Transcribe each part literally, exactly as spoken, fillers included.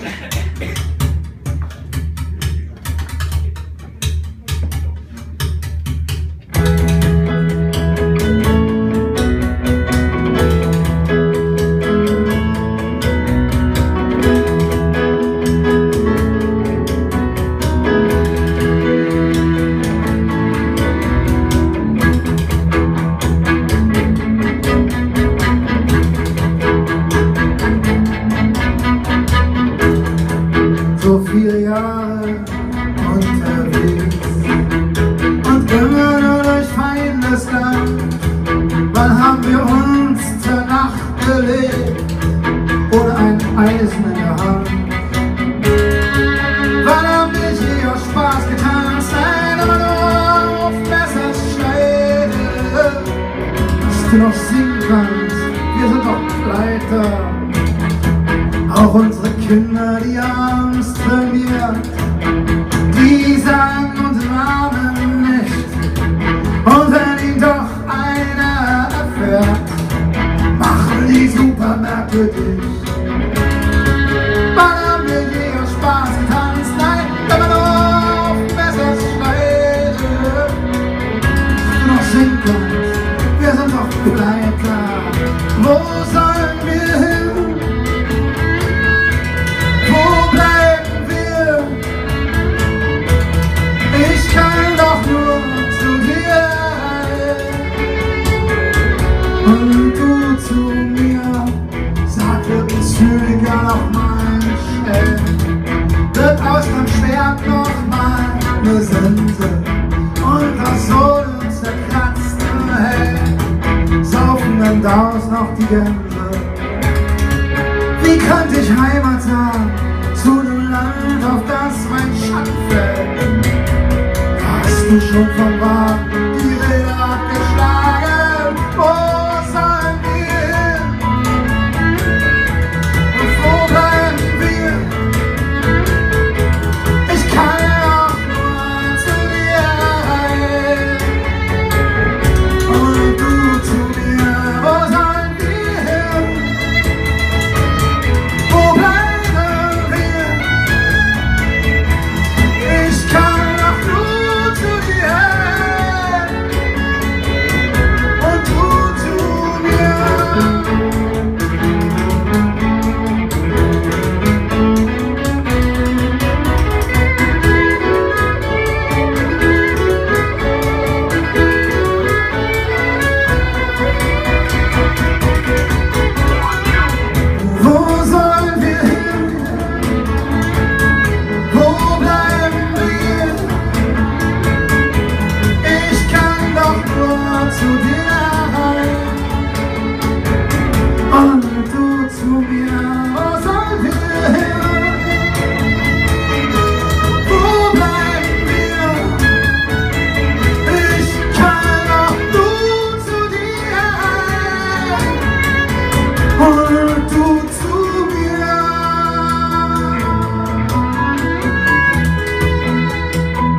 So viele Jahre unterwegs und immer nur durch Feindesland. Wann haben wir uns zur Nacht gelegt oder ein Eisen in der Hand? Wann haben wir hier aus Spaß getanzt? Nein, aber nur auf Messerschneide. Dass du noch singen kannst, wir sind doch Pleiter. Auch unsere Kinder, die haben's trainiert, die sagen unseren Namen nicht. Und wenn ihn doch einer erfährt, machen die Supermärkte dicht. Wann haben wir je aus Spaß getanzt? Nein, immer nur auf Messerschneide. Du noch singen kannst, wir sind doch Pleiter. Wo sollen wir hin? Und du zu mir, sag wirklich zügiger noch mal schnell. Wird aus dem Schwert noch mal eine Sense und das Sohn uns zerkratzten Hell. Saufen dann daraus noch die Gänse. Wie könnte ich Heimat sagen zu dem Land, auf das mein Schatten fällt? Hast du schon vom Wagen die Räder abgeschlagen? Oh,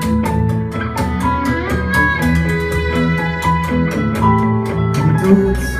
du